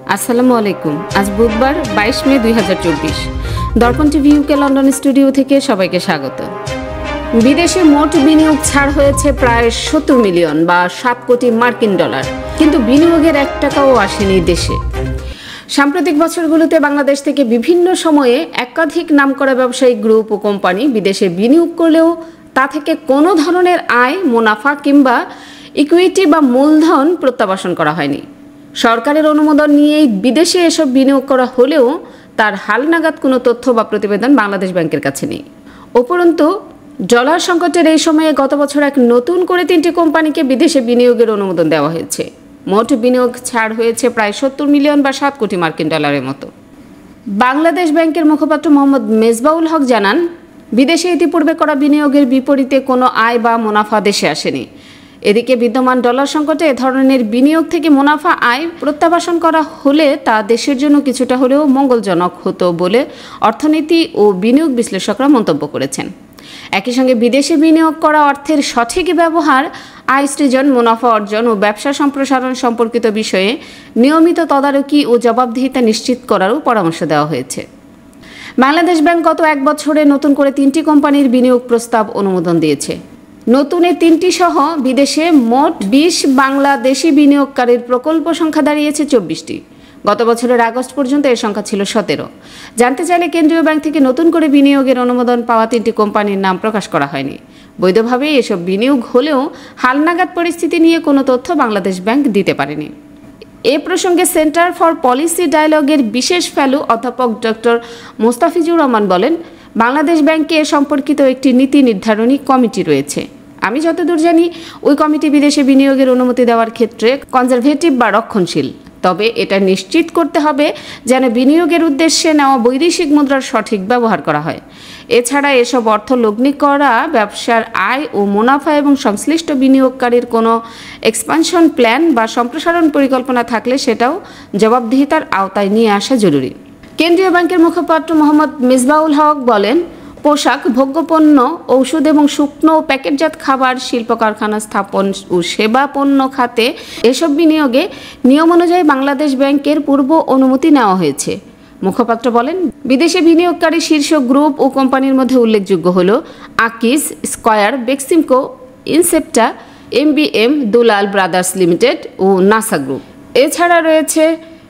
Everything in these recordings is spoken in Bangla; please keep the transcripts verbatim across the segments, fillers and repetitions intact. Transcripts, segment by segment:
আসসালামু আলাইকুম। আজ বুধবার বাইশ মে দুই হাজার চব্বিশ। দর্পণ টিভি ইউকে লন্ডন স্টুডিও থেকে সবাইকে স্বাগত। বিদেশে মোট বিনিয়োগ ছাড় হয়েছে প্রায় সত্তর মিলিয়ন বা সাত কোটি মার্কিন ডলার, কিন্তু বিনিয়োগের এক টাকাও আসেনি দেশে। সাম্প্রতিক বছরগুলোতে বাংলাদেশ থেকে বিভিন্ন সময়ে একাধিক নামকরা ব্যবসায়িক গ্রুপ ও কোম্পানি বিদেশে বিনিয়োগ করলেও তা থেকে কোনো ধরনের আয়, মুনাফা কিংবা ইকুইটি বা মূলধন প্রত্যাবাসন করা হয়নি। সরকারের অনুমোদন নিয়েই বিদেশে এসব বিনিয়োগ করা হলেও তার হালনাগাদ কোনো তথ্য বা প্রতিবেদন বাংলাদেশ ব্যাংকের কাছে নেই। উপরন্তু ডলার সংকটের এই সময়ে গত বছর এক নতুন করে তিনটি কোম্পানিকে বিদেশে বিনিয়োগের অনুমোদন দেওয়া হয়েছে। মোট বিনিয়োগ ছাড় হয়েছে প্রায় সত্তর মিলিয়ন বা সাত কোটি মার্কিন ডলারের মতো। বাংলাদেশ ব্যাংকের মুখপাত্র মোহাম্মদ মেজবাউল হক জানান, বিদেশে ইতিপূর্বে করা বিনিয়োগের বিপরীতে কোনো আয় বা মুনাফা দেশে আসেনি। এদিকে বিদ্যমান ডলার সংকটে এ ধরনের বিনিয়োগ থেকে মুনাফা আয় প্রত্যাবাসন করা হলে তা দেশের জন্য কিছুটা হলেও মঙ্গলজনক হতো বলে অর্থনীতি ও বিনিয়োগ বিশ্লেষকরা মন্তব্য করেছেন। একই সঙ্গে বিদেশে বিনিয়োগ করা অর্থের সঠিক ব্যবহার, আয় সৃজন, মুনাফা অর্জন ও ব্যবসা সম্প্রসারণ সম্পর্কিত বিষয়ে নিয়মিত তদারকি ও জবাবদিহিতা নিশ্চিত করারও পরামর্শ দেওয়া হয়েছে। বাংলাদেশ ব্যাংক গত এক বছরে নতুন করে তিনটি কোম্পানির বিনিয়োগ প্রস্তাব অনুমোদন দিয়েছে। নতুন এই তিনটি সহ বিদেশে মোট বিশ বাংলাদেশি বিনিয়োগকারীর প্রকল্প সংখ্যা দাঁড়িয়েছে চব্বিশটি। গত বছরের আগস্ট পর্যন্ত এর সংখ্যা ছিল সতেরো। জানতে চাইলে কেন্দ্রীয় ব্যাংক থেকে নতুন করে বিনিয়োগের অনুমোদন পাওয়া তিনটি কোম্পানির নাম প্রকাশ করা হয়নি। বৈধভাবে এসব বিনিয়োগ হলেও হালনাগাদ পরিস্থিতি নিয়ে কোনো তথ্য বাংলাদেশ ব্যাংক দিতে পারেনি। এ প্রসঙ্গে সেন্টার ফর পলিসি ডায়ালগের বিশেষ ফেলো অধ্যাপক ডক্টর মোস্তাফিজুর রহমান বলেন, বাংলাদেশ ব্যাংকে এ সম্পর্কিত একটি নীতি নির্ধারণী কমিটি রয়েছে। আমি যতদূর জানি ওই কমিটি বিদেশে বিনিয়োগের অনুমতি দেওয়ার ক্ষেত্রে কনজারভেটিভ বা রক্ষণশীল। তবে এটা নিশ্চিত করতে হবে যেন বিনিয়োগের উদ্দেশ্যে নেওয়া বৈদেশিক মুদ্রার সঠিক ব্যবহার করা হয়। এছাড়া এসব অর্থ লগ্নি করা ব্যবসার আয় ও মুনাফা এবং সংশ্লিষ্ট বিনিয়োগকারীর কোনো এক্সপানশন প্ল্যান বা সম্প্রসারণ পরিকল্পনা থাকলে সেটাও জবাবদিহিতার আওতায় নিয়ে আসা জরুরি। কেন্দ্রীয় ব্যাংকের মুখপাত্র মোহাম্মদ মেজবাউল হক বলেন, পোশাক, ভোগ্যপণ্য, ঔষধ এবং শুকনো ও প্যাকেটজাত খাবার, শিল্প কারখানা স্থাপন ও সেবা পণ্য খাতে এসব বিনিয়োগে নিয়ম অনুযায়ী বাংলাদেশ ব্যাংকের পূর্ব অনুমতি নেওয়া হয়েছে। মুখপাত্র বলেন, বিদেশে বিনিয়োগকারী শীর্ষ গ্রুপ ও কোম্পানির মধ্যে উল্লেখযোগ্য হল Akij, Square, Beximco, Incepta, MBM, Dulal brothers limited ও নাসা গ্রুপ। এছাড়া রয়েছে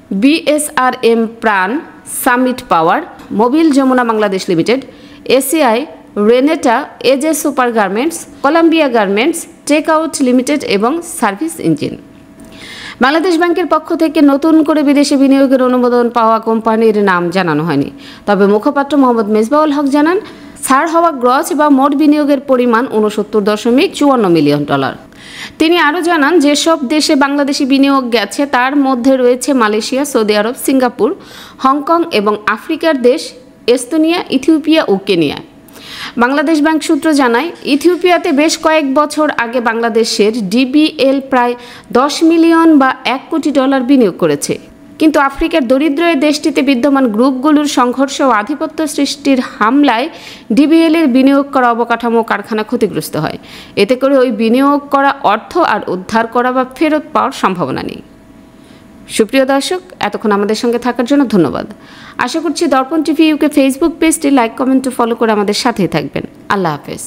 BSRM Pran, Summit power, Mobil Jamuna Bangladesh limited, ACI, Renata, AJ super garments, Columbia garments, tech out limited এবং সার্ভিস ইঞ্জিন। বাংলাদেশ ব্যাংকের পক্ষ থেকে নতুন করে বিদেশে বিনিয়োগের অনুমোদন পাওয়া কোম্পানির নাম জানানো হয়নি। তবে মুখপাত্র মোহাম্মদ মেজবাউল হক জানান, ছাড় হওয়া গ্রস বা মোট বিনিয়োগের পরিমাণ উনসত্তর দশমিক চুয়ান্ন মিলিয়ন ডলার। তিনি আরও জানান, যেসব দেশে বাংলাদেশি বিনিয়োগ গেছে তার মধ্যে রয়েছে Malaysia, Saudi Arab, Singapore, Hong Kong এবং আফ্রিকার দেশ এস্তোনিয়া, ইথিওপিয়া ও কেনিয়া। বাংলাদেশ ব্যাংক সূত্র জানায়, ইথিওপিয়াতে বেশ কয়েক বছর আগে বাংলাদেশের ডিবিএল প্রায় দশ মিলিয়ন বা এক কোটি ডলার বিনিয়োগ করেছে। কিন্তু আফ্রিকার দরিদ্র এই দেশটিতে বিদ্যমান গ্রুপগুলোর সংঘর্ষ ও আধিপত্য সৃষ্টির হামলায় ডিবিএল এর বিনিয়োগ করা অবকাঠামো কারখানা ক্ষতিগ্রস্ত হয়। এতে করে ওই বিনিয়োগ করা অর্থ আর উদ্ধার করা বা ফেরত পাওয়ার সম্ভাবনা নেই। সুপ্রিয় দর্শক, এতক্ষণ আমাদের সঙ্গে থাকার জন্য ধন্যবাদ। আশা করছি দর্পণ টিভি ইউকে ফেসবুক পেজটি লাইক, কমেন্ট ও ফলো করে আমাদের সাথেই থাকবেন। আল্লাহ হাফেজ।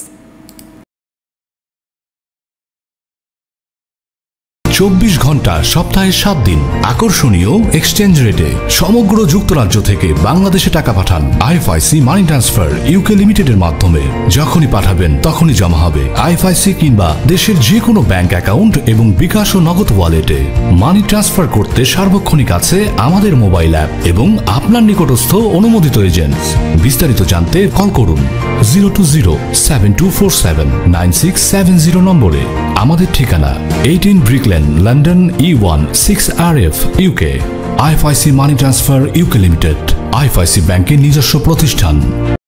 চব্বিশ ঘন্টা সপ্তাহে সাত দিন আকর্ষণীয় এক্সচেঞ্জ রেটে সমগ্র যুক্তরাজ্য থেকে বাংলাদেশে টাকা পাঠান আইএফআইসি মানি ট্রান্সফার ইউকে লিমিটেডের মাধ্যমে। যখনই পাঠাবেন তখনই জমা হবে আইএফআইসি কিংবা দেশের যে কোনো ব্যাংক অ্যাকাউন্ট এবং বিকাশ ও নগদ ওয়ালেটে। মানি ট্রান্সফার করতে সার্বক্ষণিক আছে আমাদের মোবাইল অ্যাপ এবং আপনার নিকটস্থ অনুমোদিত এজেন্ট। বিস্তারিত জানতে কল করুন zero two zero seven two four seven nine six seven zero নম্বরে। আমাদের ঠিকানা eighteen Brick Lane, London, E one six R F, UK. IFIC money transfer UK limited IFIC ব্যাংকের নিজস্ব প্রতিষ্ঠান।